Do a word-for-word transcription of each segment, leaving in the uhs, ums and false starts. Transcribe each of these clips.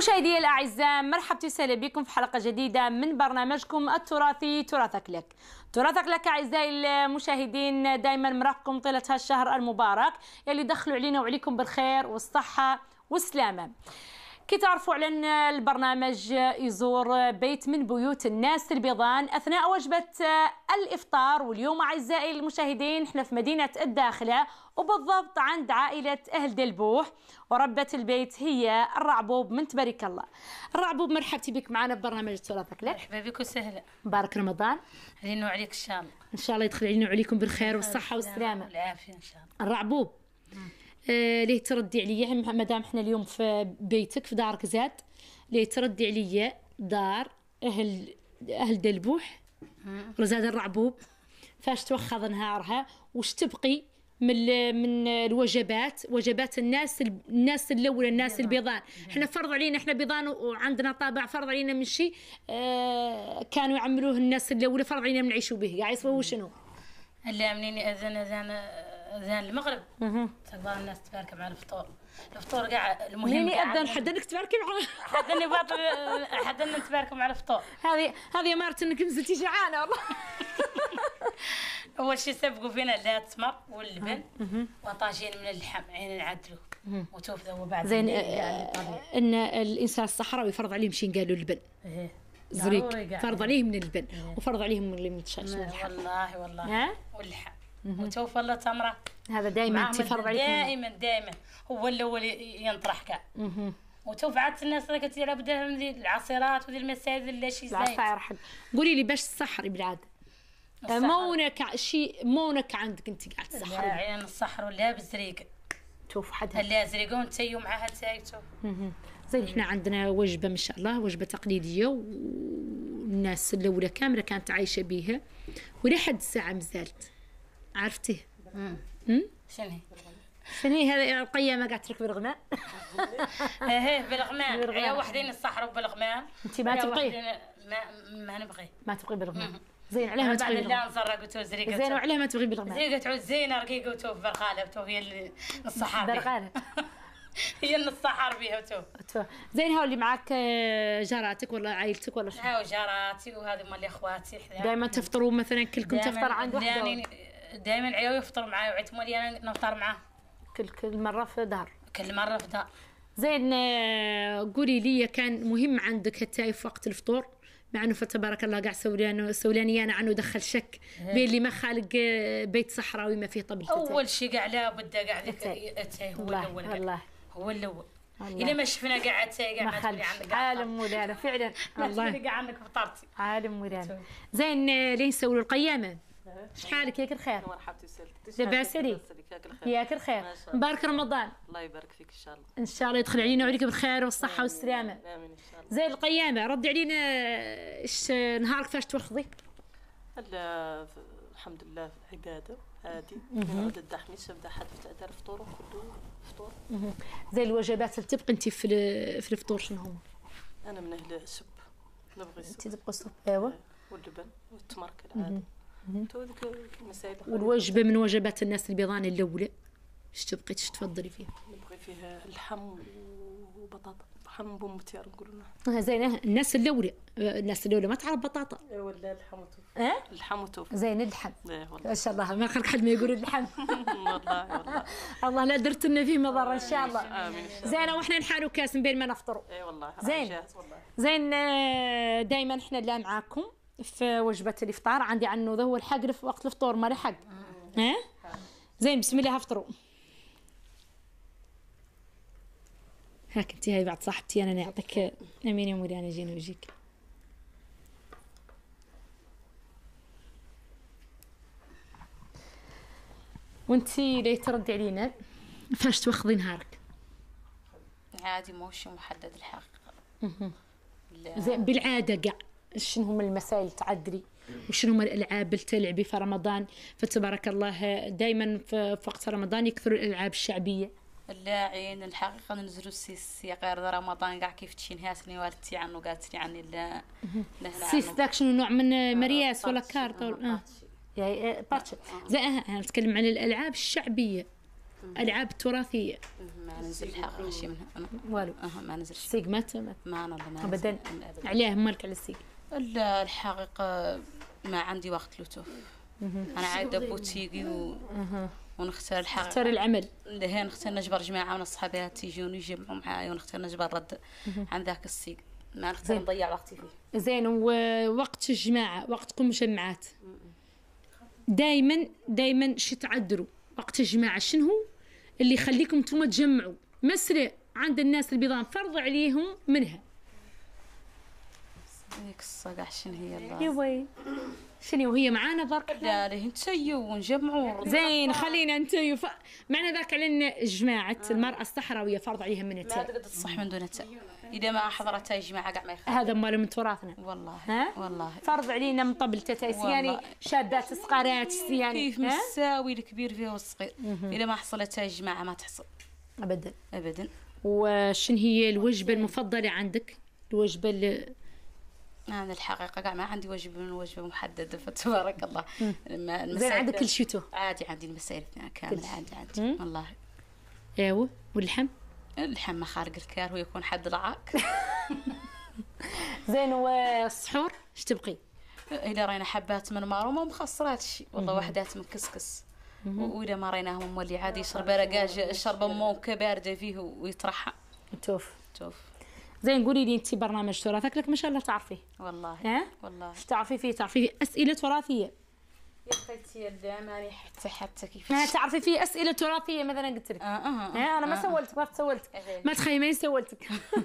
مشاهدي الأعزاء، مرحبا وسهلا بكم في حلقة جديدة من برنامجكم التراثي تراثك لك. تراثك لك أعزائي المشاهدين دائما مراقبكم طيلة هالشهر المبارك يلي دخلوا علينا وعليكم بالخير والصحة والسلامة. كي تعرفوا على البرنامج يزور بيت من بيوت الناس البيضان أثناء وجبة الإفطار، واليوم أعزائي المشاهدين احنا في مدينة الداخلة وبالضبط عند عائلة أهل دلبوح، وربة البيت هي الرعبوب من تبارك الله. الرعبوب مرحبتي بك معنا ببرنامج تراثك لك. مرحبا بك وسهلا. مبارك رمضان علينا وعليك ان شاء الله. ان شاء الله يدخل علينا وعليكم بالخير والصحة والسلامة والعافية ان شاء الله. الرعبوب آه ليه تردي عليا مادام احنا اليوم في بيتك في دارك زاد، ليه تردي عليا دار اهل اهل دلبوح وزاد الرعبوب فاش توخذ نهارها وش تبقي من من الوجبات، وجبات الناس الناس الاولى الناس البيضان. احنا فرض علينا احنا بيضان وعندنا طابع فرض علينا من شيء آه كانوا يعملوه الناس الاولى، فرض علينا نعيشوا به. قاعد يسووا شنو؟ اللي منين اذان اذان اذان المغرب تقدر الناس تبارك مع الفطور. الفطور كاع المهم منين اذن حدنك تباركي معاه حدني باطل حدنا نتباركوا مع الفطور. هذه هذه مارت انك نزلتي جعانه والله. اول شيء سبقوا فينا التمر واللبن وطاجين من اللحم عين نعدلوا وتوف ذو بعد زين. آه ان الانسان الصحراوي يفرض عليهم شيء قالوا اللبن زريك، فرض عليهم من اللبن وفرض عليهم من اللحم. والله والله واللحم وتوف الله تمره. هذا دائما تفرض عليكم دائما دائما هو الاول ينطرح كاع. وتوف عاد الناس راك تلعب بدهم ذي العصيرات وذي المسائل اللي شي زايد. العصاير حق قولي لي باش تسحري بالعاده مونك شيء مونك عندك انت قاعد تسحري؟ لا عين الصحر ولا بالزريق. شوف حدها اللي زريقون تيو معها تايتو. زين احنا عندنا وجبه ما شاء الله، وجبه تقليديه والناس الاولى كامله كانت عايشه بيها ولحد الساعه مازالت. عرفتيه؟ امم شنو هي؟ شنو هي هذه القيامه قاعد تركب الغمام؟ ايه بالغمام. يا وحدين الصحر وبالغمام. انت ما تبقيه؟ ما ما نبغي. ما تبغي بالغمام. زين عليها ما تبغي بالغمام. لا نصرق وتو زريقه. زين وعليها ما تبغي بالغمام. زريقه تعود زينه رقيقه وتو برقاله وتو هي الصحر. برقاله. هي الصحر بيها وتو. زين هاو اللي معاك جاراتك ولا عائلتك ولا شنو؟ هاو جاراتي وهذه مال اخواتي. دائما تفطروا مثلا كلكم تفطر عند وحده؟ دائما عيالي يفطروا معاي وعيت مالي انا نفطر معاه. كل كل مره في دار؟ كل مره في دار. زين قولي لي كان مهم عندك حتى في وقت الفطور، مع انه فتبارك الله قاع سولاني سولاني انا عنه دخل شك بين اللي ما خالق بيت صحراوي ما فيه طبل. اول شيء قاع لابد قاع ذاك هو الاول. والله هو الاول. الا ما شفنا قاعد قاع ما تقولي عنك عالم مولانا فعلا. والله قاع عنك فطرتي عالم مولانا. زين لين نسولوا القيامه شحالك ياك الخير؟ مرحبتي وسهلا. لاباس عليك؟ ياك الخير. مبارك رمضان. الله يبارك فيك ان شاء الله. ان شاء الله يدخل علينا وعليك بالخير والصحه والسلامه. امين ان شاء الله. زين القيامه ردي علينا ايش نهارك فاش توخذي؟ الحمد لله عباده عادي. نعود الدحميش بدا حد في تعدار فطور كله فطور. زين الوجبات اللي تبقى انت في في الفطور شنو هما؟ انا من اهل السب نبغي السب. انت تبقى السب ايوا واللبن والتمر كالعاده. تو ذيك المسائل. والوجبه من وجبات الناس البيضان الاولى ايش تبقي تفضلي فيها؟ نبغي فيها اللحم وبطاطا. لحم بومتيار نقولوا لها. زين الناس الاولى الناس الاولى ما تعرف بطاطا. اي ولا اللحم وتوف. اه اللحم وتوف. زين اللحم. ايه والله ما شاء الله ما خلق حد ما يقول اللحم. والله والله الله لا درت لنا فيه مضر ان شاء الله. امين. زين واحنا نحالوا كاس من بين ما نفطروا. اي والله زين زين دائما احنا لا معاكم في وجبه الافطار. عندي عنه ذا هو الحق في وقت الفطور ما حق. ها زين بسم الله افطروا. هاك انت هاي بعد صاحبتي انا نعطيك. امين يا مولانا جينا وجيك. وانتي ليه تردي علينا فاش توخذي نهارك؟ عادي موش محدد الحقيقه. زين بالعاده كاع شنو هم المسائل اللي تعدلي وشنو هم الالعاب اللي تلعبي في رمضان؟ فتبارك الله دائما في وقت رمضان يكثروا الالعاب الشعبيه. اللاعين الحقيقه ننزلوا السيس غير رمضان كاع كيف تشين هاسني والدتي عنه قالت لي عني لا السيس ذاك شنو نوع من مرياس ولا كارت ولا اه يعني بارتش. زين انا نتكلم عن الالعاب الشعبيه. العاب تراثيه ما ننزل الحقيقه شي منها والو اه ما ننزل السيق ما تم ما انا ما ابدا عليه مالك على السيق لا الحقيقه ما عندي وقت لوتوف انا عايده بوتيقي و... ونختار الحقيقه اختار العمل لهي نختار نجبر جماعه من اصحابي يجون يجمعوا معايا ونختار نجبر رد عن ذاك السيق ما نختار نضيع وقتي فيه. زين ووقت الجماعه وقتكم مجمعات دائما دائما شي تعذروا وقت الجماعه شنو هو اللي يخليكم انتم تجمعوا مسرع عند الناس البيضان فرض عليهم منها هيك الصقع شنو هي الله يا وي شنو هي معانا برك لا ليه نتسيو ونجمعوا زين خلينا نتيو ف... معنى ذاك على ان جماعه آه. المراه الصحراويه فرض عليها من التاء ما تقدر تصح من دون التاء اذا ما حضرتها جماعه كاع ما يخالف هذا مال من تراثنا والله ها والله فرض علينا من طبل تتايس يعني شابات صغارات يعني كيف مساوي الكبير فيها والصغير اذا ما حصلتها جماعه ما تحصل ابدا ابدا. وشن هي الوجبه المفضله عندك الوجبه اللي أنا الحقيقة كاع ما عندي وجبة من وجبة محددة فتبارك الله. زين عندك كل شيء تو عادي عندي المسائل كامل عادي عندي والله. ايوه واللحم؟ اللحم ما خارق الكار ويكون حد رعاك. زين والسحور ايش تبقي؟ إذا رينا حبات من مار وما مخسرات شيء والله وحدات من كسكس وإذا ما ريناهم مولي عادي يشرب رقاج شرب موكة باردة فيه ويطرحها. توف توف. زين قولي لي انت برنامج تراثك لك ما شاء الله تعرفيه والله ها والله ايش تعرفي فيه تعرفي فيه اسئله تراثيه يا اختي لا ماني حتى حتى كيف ما تعرفي فيه اسئله تراثيه مثلا قلت لك اه اه ها انا ما آه سولتك ما سولتك ما تخيمين سولتك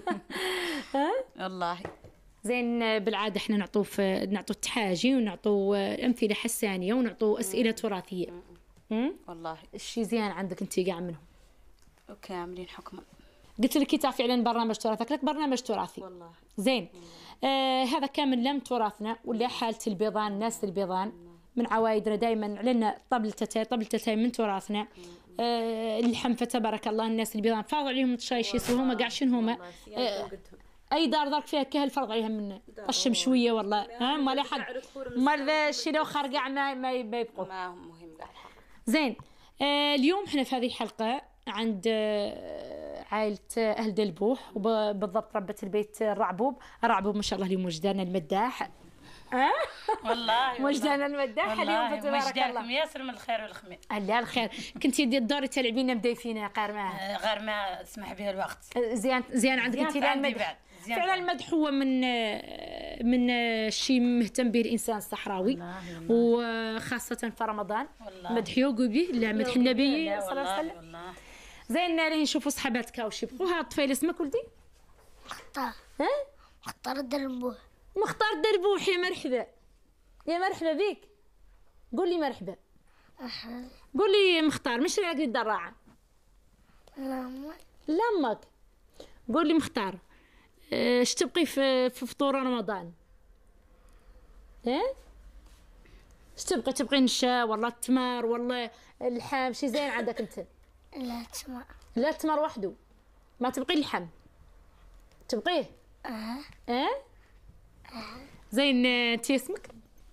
ها والله. زين بالعاده احنا نعطوا نعطوا التحاجي ونعطوا امثله حسانيه ونعطوا اسئله تراثيه والله. الشيء زين عندك انت قاع منهم وكاملين حكما. قلت لك تعرفي فعلا برنامج تراثك لك برنامج تراثي والله. زين آه هذا كامل لم تراثنا ولا حالة البيضان الناس البيضان من عوايدنا دائما علنا طبل تتاي طبل تتاي من تراثنا آه اللحم فتبارك الله الناس البيضان فرض عليهم شيء يسووا هما قاع شنو هما آه اي دار دارك فيها كهل فرض عليها من طشم شويه والله ها ما لا حد مال ذا الشيء لو خارج ما ما يبقوا ما مهم قاع. زين آه اليوم احنا في هذه الحلقه عند عائلة أهل دلبوح وبالضبط ربة البيت الرعبوب الرعبوب ما شاء الله اليوم وجدان المداح أه؟ والله وجدان المداح اليوم تبارك الله وجدانكم ياسر من الخير والخمير. الله الخير كنتي الدور تلعبينا مديفينا غير ما غير ما اسمح بها الوقت زين زين عندك انت المدح فعلا المدح هو من من الشيء مهتم به الانسان الصحراوي وخاصه في رمضان مدح يوقو به لا مدح النبي صلى الله عليه وسلم. زين ناري نشوفوا صحباتك واش يبقوها الطفيل اسمك ولدي؟ مختار. ها؟ مختار الدربوح. مختار الدربوح يا مرحبا يا مرحبا بك قول لي مرحبا. أحا. قول لي مختار مش راقد الدراعه لامك. لامك قول لي مختار ايش تبقي في في فطور رمضان؟ ها؟ ايش تبقي تبقي نشا ولا التمر ولا اللحم شي زين عندك انت؟ لا تمر. لا التمر وحده ما تبقي اللحم تبقيه؟ اه اه زين انت اسمك؟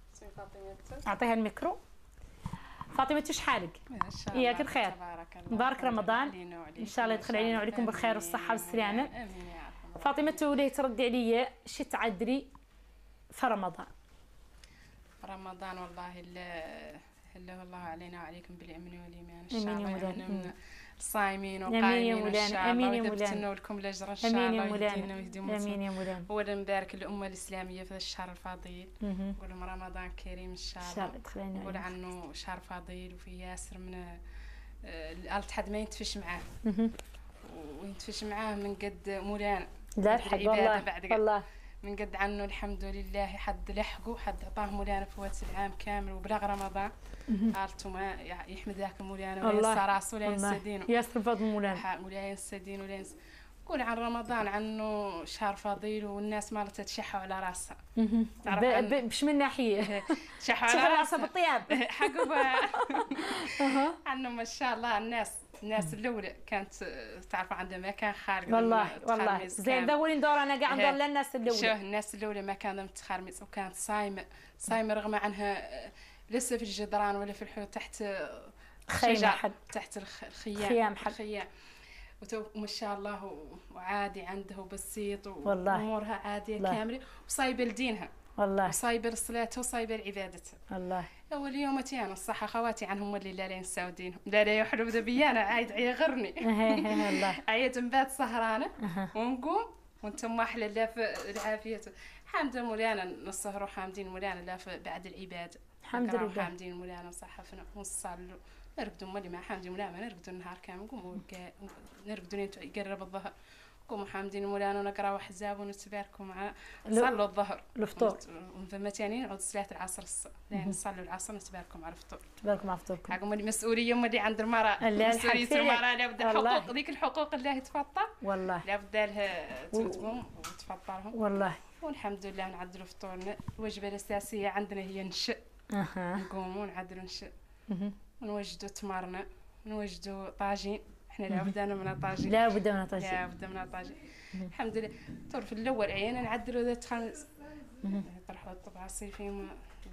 اعطيها الميكرو. فاطمه ايش حالك؟ ياك بخير مبارك رمضان ان شاء الله يدخل علينا وعليكم بالخير والصحه والسلامه. فاطمه تولي تردي عليا شي تعدري في رمضان؟ رمضان والله الا الا الله علينا وعليكم بالامن والايمان ان شاء الله صايمين وقايمين ان شاء الله ويثبتنا لكم الاجر ان شاء الله ويهدينا ويهدينا امين يا مولانا. اولا نبارك الامه الاسلاميه في الشهر الفضيل نقول لهم رمضان كريم ان شاء الله نقول عنه شهر فضيل وفيه ياسر من الالت حد ما ينتفش معاه وينتفش معاه من قد مولانا لا الحق والله والله من قد عنه الحمد لله حد لحقه حد عطاه مولانا فوات العام كامل وبلغ رمضان قالتوا ما يحمد ذاك مولانا ويسر راسه ولا ينسى دينه ياسر فضل مولانا ولا ينسى دينه ولا ينسى. قول عن رمضان عنه شهر فضيل والناس ما تتشحوا على راسها بش من ناحيه شحوا على راسها بالطياب حقوا عنه ما شاء الله الناس الناس الاولى كانت تعرفوا عندها ما كان خارج والله والله زين ذولين دور انا قاعد ندور للناس الاولى شوف الناس الاولى ما كان متخرمس وكانت صايمه صايمه رغم عنها لسه في الجدران ولا في الحوت تحت خيمة حد تحت الخ- الخيام خيام حد. الخيام وتو ما شاء الله و- وعادي عنده بسيط والله. وامورها عاديه والله. كامله وصايبه لدينها والله وصايبه لصلاتها وصايبه لعبادتها. والله اول يوم تيانا الصحة خواتي عنهم اللي لا ينساو دينهم لا لا يحلو بدا بيانا عايد عيغرني والله عيد نبات سهرانة ونقوم وانتم احلى لا في العافية حامدة مولانا نسهروا حامدين مولانا لا في بعد العبادة الحمد نقراو لله. حامدين مولانا صحفنا ونصلوا نرقدوا مولي مع حامدين مولانا نرقدوا النهار كامل نقوموا نرقدوا لين يقرب الظهر نقوموا حامدين مولانا ونقراو حزاب ونتباركوا مع نصلوا الظهر الفطور فما تاني نعود صلاة العصر الص... يعني نصلوا العصر نتباركوا مع الفطور تبارك مع فطوركم. حقهم اللي مسؤولية اللي عند المرأة اللي مسؤولية الحق المرأة لابد والله. الحقوق ذيك الحقوق اللي تفطر والله لابد لها تقوم وتفطرهم والله والحمد لله نعدلوا فطورنا. الوجبة الأساسية عندنا هي نشأ اها نقوموا نعدلوا نشأ مهم. ونوجدوا تمرنا نوجدوا طاجين احنا لابد أنا من طاجين لا بد من طاجين. لابد من طاجين الحمد لله. الطرف الأول عينا نعدلوا ذا تخمس طرحوا الطبعة الصيفي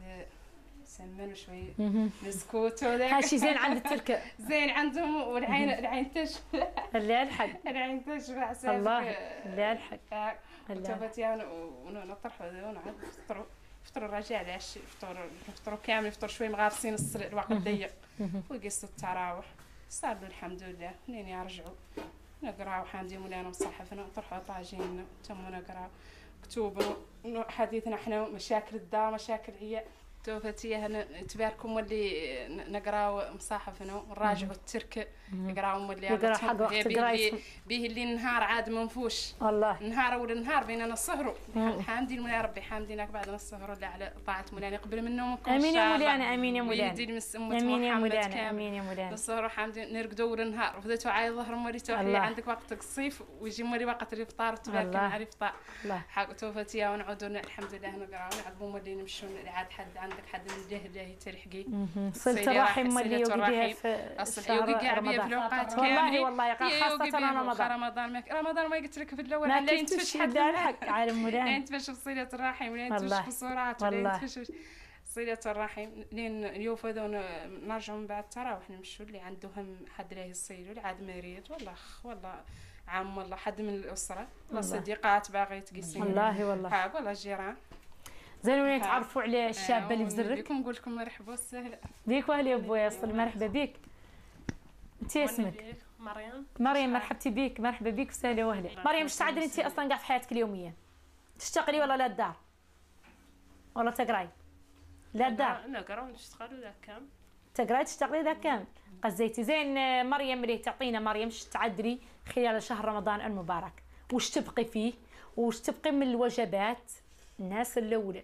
سمنوا شوي مهم. بسكوت وذاك هاشي زين عند التركة زين عندهم والعين العين تشبع اللي الحق العين تشبع الله اللي الحق وتبتي انا ونطرحوا ذا ونعد نفطروا نفطروا الرجال العشي نفطروا نفطروا كامل نفطروا شوي مغارسين الصل- الوقت ضيق ويقصوا التراوح صاروا الحمد لله منين يرجعوا نقراو حامدين مولانا مصحفنا ونطرحوا طاجيننا تم نقراو كتوبنا حديثنا احنا مشاكل الدار مشاكل هي توفتيه تباركم واللي نقراو مصاحفنا ونراجعوا الترك يقراو اللي يقرا حق وقت القراية به اللي النهار عاد منفوش والله النهار اول النهار بيننا نسهروا حامدين مولانا ربي حامدينك بعد نسهروا لا على طاعة مولانا يقبل منهم امين يا مولانا امين يا مولانا ويدي المس أمة امين يا محمد مولانا كامل. امين يا مولانا نسهروا حامدين نرقدوا ورا النهار وفدتوا عاي ظهر موري توحي الله. عندك وقت الصيف ويجي موري وقت الافطار تبارك الله. مع الافطار الله حق توفتي ونعودوا الحمد لله نقراو نعقبوا مولي نمشوا عاد حد عندك حد من جهه الله تلحقي مهم. صلة صلة الرحم الرحم، اللي صلة يوقي بها الرحم. في اصل شهر يوقي قاع بيا في رمضان الاوقات والله كاملة. والله إيه خاصة يوقي بيا رمضان رمضان ما رمضان ما قلت لك في الاول ما لا كنتش ينتفش حد حد الحق عالم لا مولانا ينتفش في صلة الرحم ولا ينتفش والله. في الصورات ولا والله. ينتفش صلة الرحم لين يوفدوا نرجعوا من بعد التراوح نمشوا اللي عنده هم حد له يصير واللي عاد مريض والله خ والله عم والله حد من الأسرة والله صديقات باغي تقيسين والله والله ها والله الجيران زين وين تعرفوا على الشابة اللي بزرك بكم نقول لكم مرحبا وسهلا بيك واهلي يا ابويا يصل مرحبا بيك انت اسمك مريم مريم مرحبتي بيك مرحبا بيك وسهلا واهلا مريم ايش تعدلي انت اصلا قاع في حياتك اليوميه تشتغلي ولا لا الدار ولا تقراي لا الدار نقرا ونشتغل ذاك كام تقراي تشتغلي ذا كامل قزيتي زين مريم اللي تعطينا مريم ايش تعدلي خلال شهر رمضان المبارك وش تبقي فيه وش تبقي من الوجبات الناس الاولى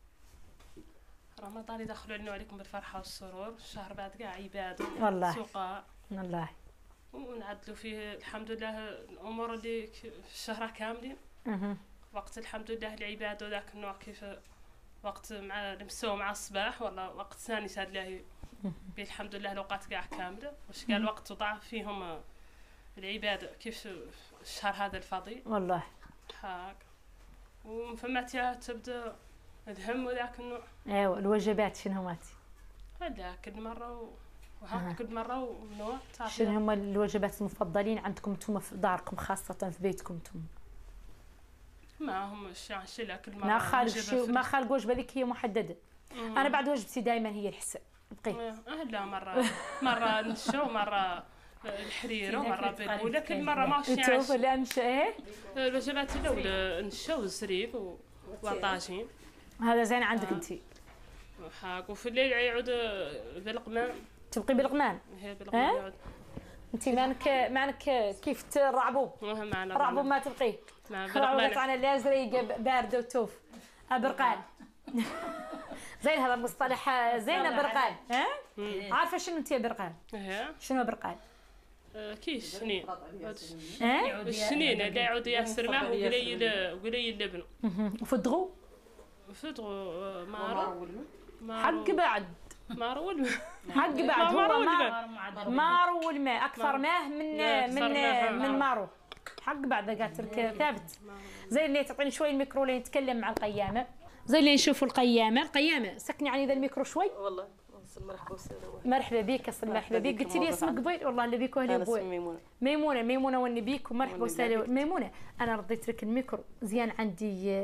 رمضان يدخلوا لنا عليكم بالفرحه والسرور الشهر بعد كاع عباده والله. سوقاء والله ونعدلوا فيه الحمد لله الامور اللي ك- في الشهر كاملين اها وقت الحمد لله العباده وذاك النوع كيف وقت مع نمسوا مع الصباح ولا وقت ثاني ساد له بالحمد لله الاوقات كاع كامله واش قال وقت ضعف فيهم العباده كيف الشهر هذا الفضيل والله هاك ومن فما تبدا الهم وذاك النوع ايوا الوجبات شنو هما هذا كل مره و... وها كل مره ونوع تعرف شنو هما الوجبات المفضلين عندكم انتم في داركم خاصه في بيتكم انتم ما هم شي شي لا كل مره ما خالق نجيب شي في- ما خالق وجبه ذيك هي محدده مم. انا بعد وجبتي دائما هي الحساء بقي اه لا مره مره نشا ومره الحريره ومره بالبوله كل مره ما شي توف عش الانش ايه الوجبات الاولى نشا وزريب و- وطاجين هذا زين عندك انت وحاك وفي الليل يعود بالقمام تبقي بالغمان هي بالقمام اه؟ يعود انت مانك مانك كيف ترعبوا مهم معنا رعبوا ما تبقي مع رعبوا بالقمام على الازرق بارده وتوف برقان زين هذا المصطلح زين برقان ها عارفه شنو انت يا برقان هي شنو برقان آه، كيش سنين ها السنين اللي يعود ياسر معه وقليل وقليل لبن وفدغوا فطغوا مارو حق بعد مارو والماء حق بعد مارو هو والماء. مار مارو والماء اكثر ماه من لا، أكثر من ماء. من مارو حق بعد قالت لك ثابت زي اللي تعطيني شوي الميكرو اللي نتكلم مع القيامه زي اللي نشوفوا القيامه القيامه سكني عني ذا الميكرو شوي والله مرحبا وسهلا. مرحبا بك اصل مرحبا بك. قلتي لي اسمك قبيل والله نبيك واهلي انا بوي. اسمي ميمونه. ميمونه ميمونه ونبيك ومرحبا وسهلا. ميمونه انا رديت لك الميكرو زيان عندي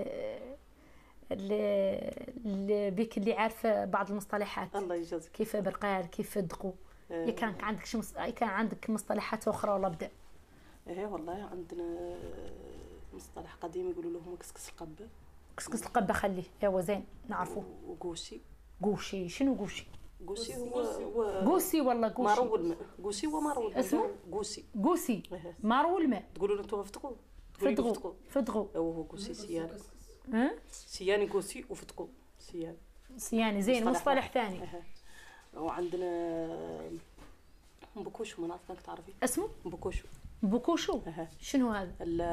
اللي بيك اللي عارفه بعض المصطلحات. الله يجازيك. كيف برقال كيف دقوا. آه. كان عندك شي مص... كان عندك مصطلحات اخرى ولا بدا؟ ايه والله عندنا مصطلح قديم يقولوا لهم كسكس القبه. كسكس القبه خليه ايوا زين نعرفوه. وقوشي. قوشي شنو قوشي؟ قوشي هو هو قوسي ولا قوشي؟ مارو الماء. قوشي هو مارو الماء. اسمه قوسي. قوسي مارو الماء. تقولوا انتم فتقوا. فتقوا فتقوا. هو قوسي سيان. ها؟ سياني قوسي وفتقوا سيان. سياني زين مصطلح ثاني. وعندنا بوكوشو ما نعرف انك تعرفي. اسمه؟ بوكوشو. بوكوشو؟ شنو هذا؟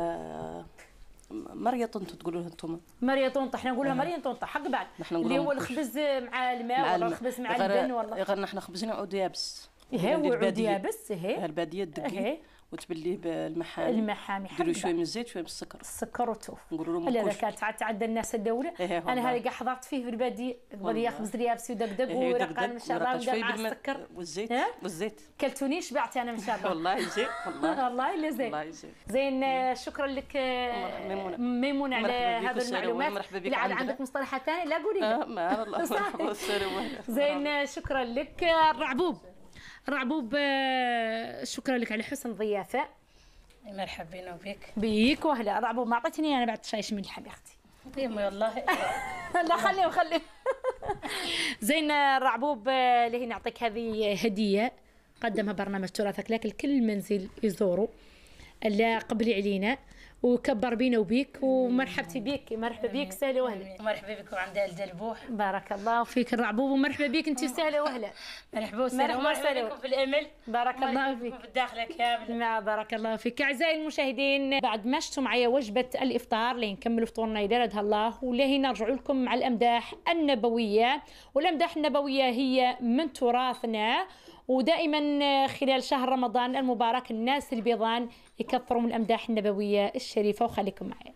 مريا طنطا تقولوا لها انتم. مريا طنطا احنا نقولها مريا طنطا حق بعد اللي هو الخبز مع الماء ولا الخبز مع اللبن ولا غير نحن خبزنا عود يابس. ايه عود يابس ايه الباديه تدقيه وتبليه بالمحامي. المحامي حق ديروا شويه من الزيت شويه من السكر. السكر والتوف. نقولوا لهم هذا كانت تعدى الناس الدوله. إيه انا هذا كاع حضرت فيه في الباديه ولي خبز اليابس ودقدق ورقان ان شاء الله ودا مع السكر والزيت والزيت. كلتوني شبعت انا ان شاء الله. والله زين والله والله الا زين. والله زين. زين شكرا لك ميمونه ميمونه على هذه المعلومات. لا عاد عندك مصطلحات ثانيه لا قولي. اه ما الله مرحبا وسهلا. زين شكرا لك الرعبوب. الرعبوب شكرا لك على حسن الضيافه. مرحبا بينا وبيك. بيك واهلا. الرعبوب ما اعطيتني انا بعد شايش من اللحم يا اختي. يمي والله. لا خليه خليه. زين الرعبوب اللي هي نعطيك هذه هديه قدمها برنامج تراثك لك الكل منزل يزوروا اللي قبلي علينا وكبر بينا وبيك ومرحبتي بيك. مرحبا بيك سهلا وهلا. مرحبا بكم عند الدلبوح. بارك الله فيك الرعبوب ومرحبا بيك انت سهلا وهلا. مرحبا وسهلا ومرحبا بكم في الامل. بارك الله فيك. في الداخله كامل. نعم بارك الله فيك. اعزائي المشاهدين بعد ما شفتوا معايا وجبه الافطار لين نكملوا فطورنا يدردها الله ولهي نرجع لكم مع الامداح النبويه. والامداح النبويه هي من تراثنا ودائما خلال شهر رمضان المبارك الناس البيضان يكثروا من الأمداح النبوية الشريفة وخليكم معي.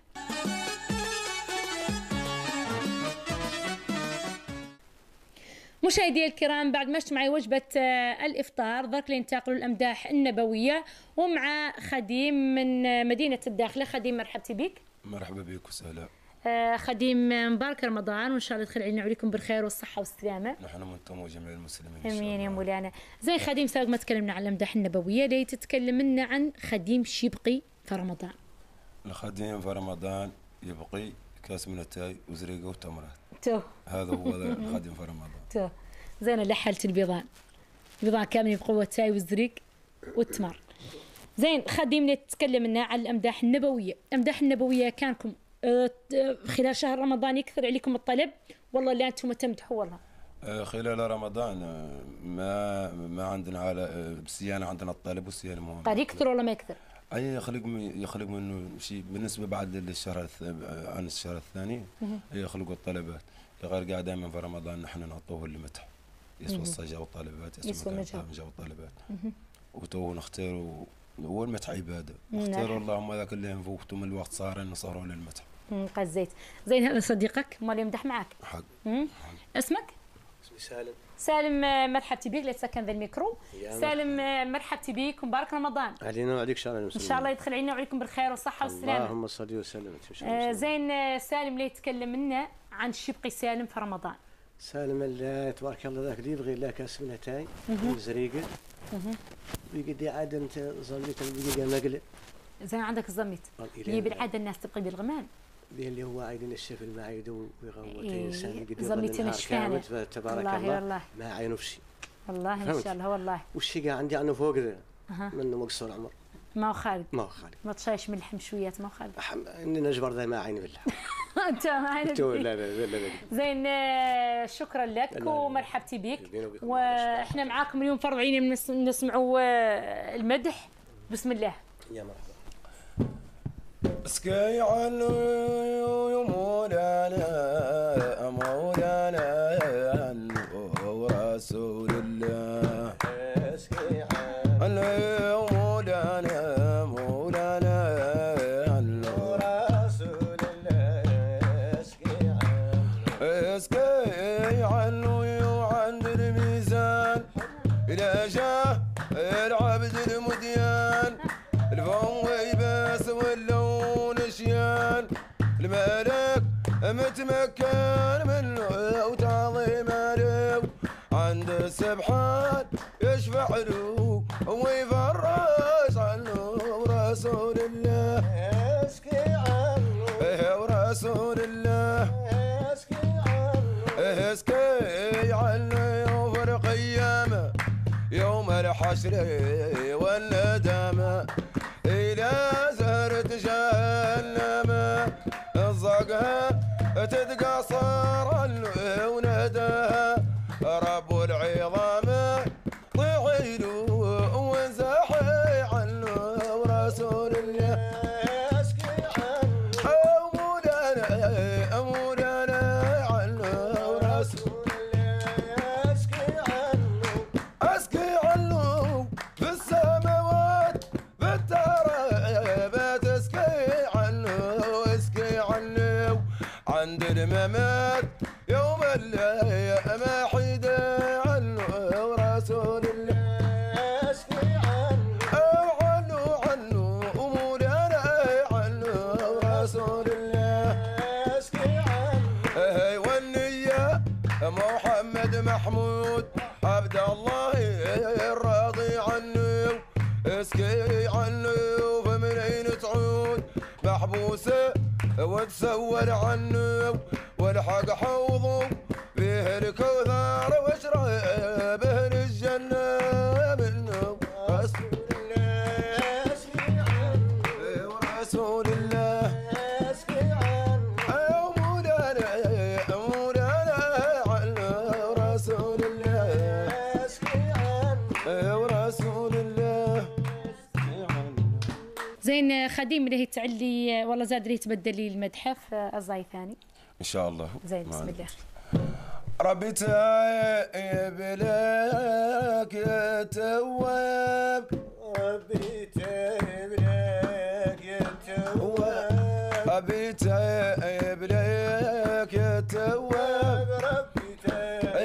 مشاهدي الكرام بعد ما معي وجبة الإفطار ذاك لي ننتقلوا الأمداح النبوية ومع خديم من مدينة الداخلة. خديم مرحبتي بك. مرحبا بك وسهلا. خديم مبارك رمضان وان شاء الله يدخل علينا وعليكم بالخير والصحه والسلامه. نحن وانتم وجميع المسلمين امين يا مولانا. زين خديم سابق ما تكلمنا عن الامداح النبويه لي تتكلم لنا عن خديم شي يبقي في رمضان. الخديم في رمضان يبقي كاس من التاي وزريقه وتمرات. تو هذا هو الخديم في رمضان. تو زين لحلت البيضان. البيضان كامل يبقوا التاي والزريق والتمر. زين خديم تتكلم لنا عن الامداح النبويه. الامداح النبويه كانكم خلال شهر رمضان يكثر عليكم الطلب والله لا انتم تمدحوا والله؟ خلال رمضان ما ما عندنا على الصيانه عندنا الطلب والصيانه مهم. قد يكثر ولا ما يكثر؟ اي يخلق يخلق منه شيء بالنسبه بعد الشهر عن الشهر الثاني يخلقوا الطلبات. غير قاعد دائما في رمضان نحن نعطوه المدح يسوى الصجا والطلبات يسوى المجا والطلبات وتو نختار هو المدح عباده اختاروا اللهم ذاك اللي انفوقتم الوقت صار نصاروا للمدح. قزيت. زين هذا صديقك مال يمدح معك. حق. اسمك؟ اسمي سالم. سالم مرحبتي بك. لا تسكن ذا الميكرو. سالم مرحبتي بك ومبارك رمضان. علينا وعليك شهر ان شاء الله يدخل علينا وعليكم بالخير والصحه والسلامه. اللهم صل وسلم. آه زين سالم لي تكلم لنا عن شبقي سالم في رمضان. سالم الله تبارك الله ذاك اللي يبغي الله كاس من تاي زريقه بيقدي عاد انت ظليت الدقيقه مقلب. زين عندك الزميت اللي بالعاده الناس تبقي بالغمان اللي هو عايدين الشيف المعايد ويغوت انسان قد زميتنا الشفانه تبارك الله, الله, الله ما عينه في شيء والله ان شاء الله والله. والشيء قاعد عندي عنه فوق ذا منه مقصور عمر ما هو خالد ما هو خالد ما تشايش من اللحم شويات ما هو خالد اني نجبر ذا ما عيني بالله. انت ما عيني لا لا لا زين شكرا لك ومرحبتي بك واحنا معاكم اليوم فرض عيني نسمعوا المدح. بسم الله. يا مرحبا. اسكي عنو مولانا مولانا ورسول الله اسكي عنو مولانا مولانا ورسول الله اسكي عنو اسكي عنو عند الميزان الملك متمكن منه وتعظيم له عند السبحان يشفع له ويفرج عنه ورسول الله اسكي عنه ورسول الله اسكي عنه اسكي عنه وفرق ايامه يوم الحشر والندامه إلى زهرة جهنم الزقها تتقصر ونداها رب العظام طيعي له وانزاحي عنه ورسول الله اسكي عنه مولانا مولانا عنه ورسول الله اسكي عنه اسكي عنه في السماوات في الترابات اسكي عنه اسكي عنه عند الممات يوم ما حيد عنه ورسول الله اسكي عنه عنه عنه ومولانا عنه ورسول الله اسكي عنه والنية محمد محمود عبد الله الراضي عنه اسكي عنه فمنين تعود محبوسه وتسول عنه والحق حوضه فيه الكوثر واشرب به الجنه منه رسول الله اسكي عنه ورسول الله اسكي عنه مولانا مولانا عنه ورسول الله اسكي عنه ورسول الله زين خديم اللي هي تعلي والله زاد اللي تبدل لي المتحف الزاي ثاني ان شاء الله. زين بسم الله. ربي تايب لك يا تواب ربي تايب لك يا تواب ربي تايب لك يا تواب ربي تايب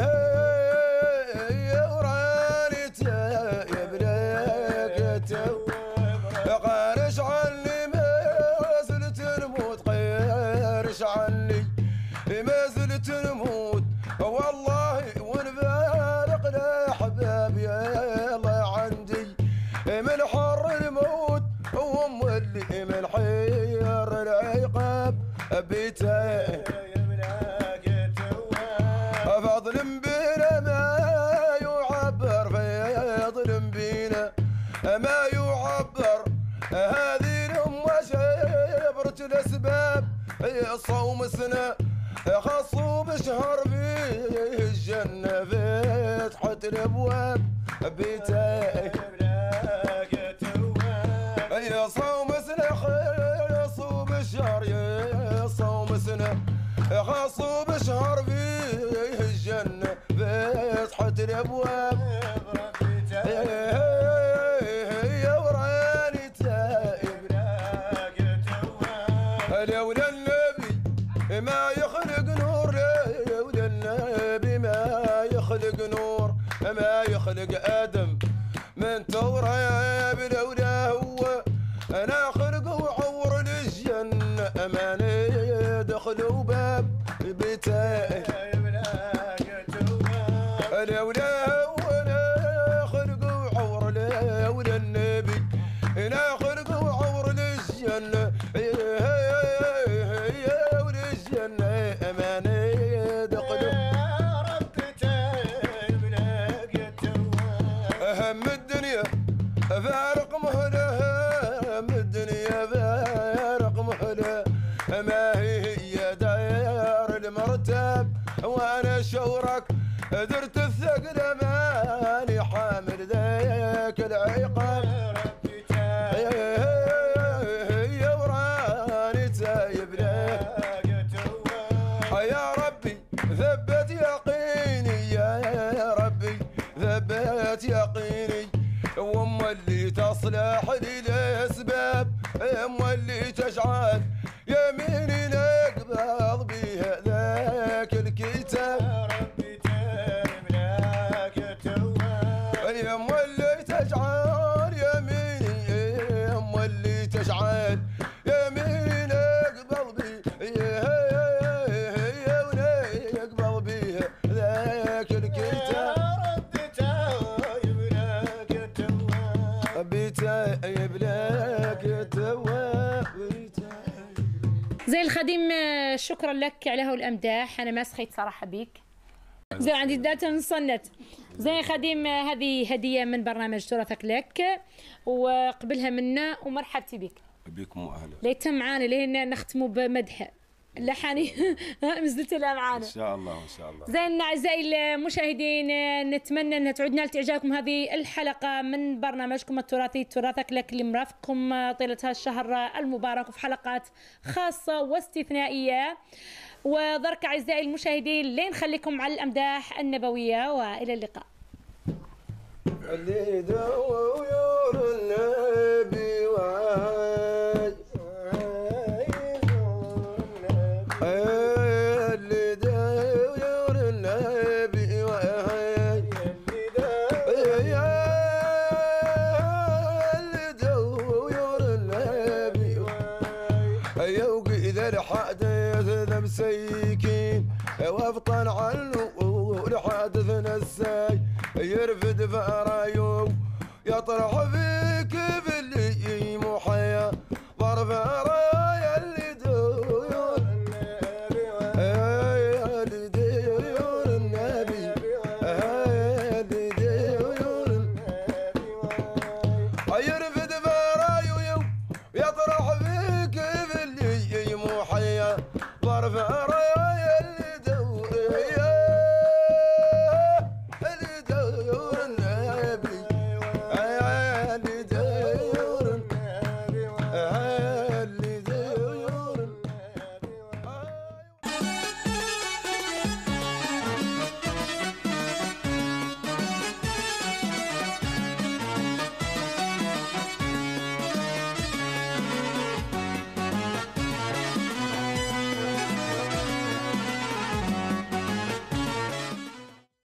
يا وراني تايب لك يا تواب قارش عني ما زلت نموت قارش عني ما زلت نموت والله ونفارق الاحباب يا الله عندي من حر الموت وهم اللي من حير العقاب بيتاي فضل بينا ما يعبر فضل بينا ما يعبر هذه الأمة شبرت الأسباب صوم سنة خصوا بشهر فيه الجنة فتحت الأبواب بيتاي يا صوم سنة خصوا بشهر يا صوم سنة خصوا بشهر فيه الجنة فتحت الأبواب يا وراني تائب لولا النبي ما يخلق نور لولا النبي ما يخلق نور ما يخلق آدم من تراب لولا هو أنا خلق وعور للجنة أماني دخلوا باب بيتاي لولا هو أنا خلق وعور لولا النبي أنا خلق وعور للجنة وللجنة أماني دخلوا أهم الدنيا فارق مهله أهم الدنيا فارق مهله ما هي هي داير المرتب وأنا شورك درت الثقل ماني حامل ذاك العقاب يا وراني تايب لك يا ربي ثبت يقيني يا ربي ثبت يقيني وام اللي تصلح لي الاسباب ام اللي تجعل يميني نقبض بها ذاك الكتاب يا ام اللي تجعل يميني يا ام اللي تجعل يميني نقبض بها زين الخديم، شكرا لك على هو الامداح، انا ما سخيت صراحه بيك. زين عندي داتا من صنت. زين خديم، هذه هديه من برنامج تراثك لك وقبلها منا، ومرحبتي بك. بكم واهلا. ليتم معانا لين نختموا بمدح لحني مزلت لها معانا ان شاء الله ان شاء الله. زين اعزائي المشاهدين، نتمنى انها تعود نالت اعجابكم هذه الحلقه من برنامجكم التراثي تراثك لك اللي مرافقكم طيله هذا الشهر المبارك، وفي حلقات خاصه واستثنائيه. وذرك اعزائي المشاهدين لين نخليكم على الامداح النبويه، والى اللقاء. اللي دور النبي وعاي اللي دور النبي وعاي اللي دور النبي وعاي يوقي ذا الحادث ذا مسيكين وافطن عنه لحادثنا الساي يرفد فرايو يطرح فيك باللي محيا ضرب